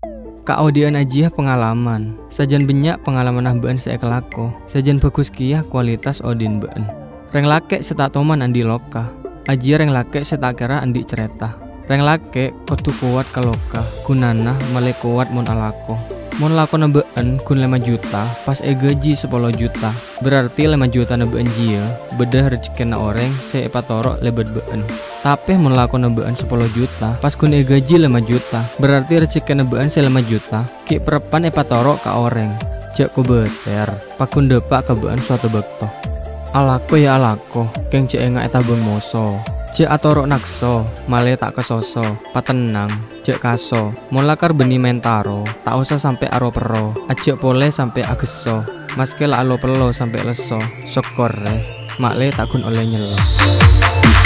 Kak Odian ajiah pengalaman. Sajan benyak pengalaman ah beun seek lako. Sajan bagus kiah kualitas Odin beun. Reng lake setatoman andi loka. Ajiah reng lake setakera andi cerita. Reng lake kotu kuat kaloka. Gunana male kuat mon alako. Mon lako na beun kun 5 juta. Pas gaji 10 juta. Berarti 5 juta na beun jia. Bedah rezeki na orang seepatoro lebet beun. Tapi mon lako na beun 10 juta. Pas kun gaji 5 juta. Berarti rezeki na beun 5 juta. Ki perepan epatoro ka orang. Cek ku beter. Pakun depak ke beun suatu bekto. Alako ya alako. Keng cek enga etabung moso. Cek atoro nakso, male tak kesoso, patenang, cek kaso, mon lakar beni mentaro, tak usah sampai aro pero, acek pole sampai ageso, maske la alo pelo sampai leso, sokor makle takun oleh nyelo.